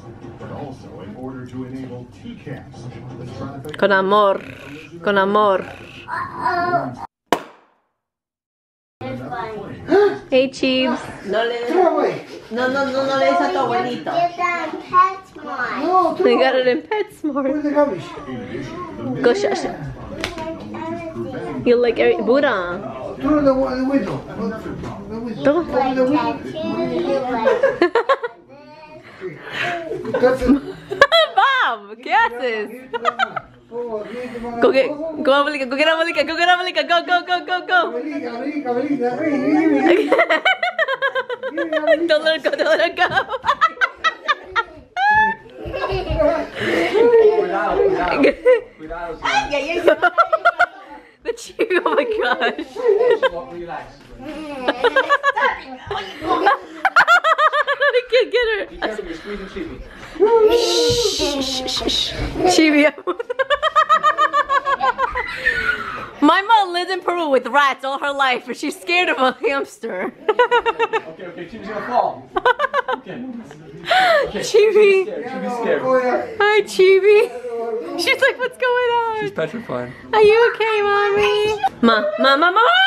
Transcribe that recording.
but also in order to enable TCAS, the traffic. Con amor. Con amor. Hey, Chiefs. No le des a tu abuelito. They got it in PetSmart. Go shush it. You like every Buddha. Bob, ¿qué haces? Go get Abuelita, go get Abuelita, go get Abuelita, go, go, go, go, go. Don't let her go, don't let her go. The cheer, oh my gosh. I can't get her. Be careful, you're squeezing Chibi. Chibi. My mom lived in Peru with rats all her life, but she's scared of a hamster. Okay, Chibi's gonna fall. Okay. Chibi. Chibi's scared. Hi, Chibi. She's like, what's going on? She's petrified. Are you okay, mommy? Ma.